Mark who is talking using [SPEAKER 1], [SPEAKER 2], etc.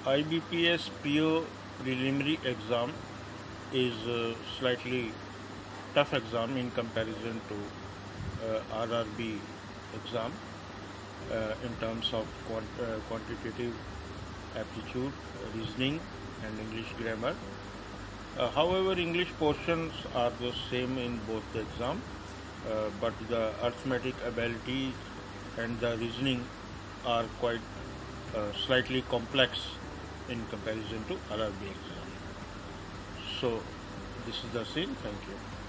[SPEAKER 1] IBPS PO preliminary exam is a slightly tough exam in comparison to RRB exam in terms of quantitative aptitude, reasoning and English grammar. However, English portions are the same in both the exam, but the arithmetic ability and the reasoning are quite slightly complex in comparison to RRB exam. So this is the same. Thank you.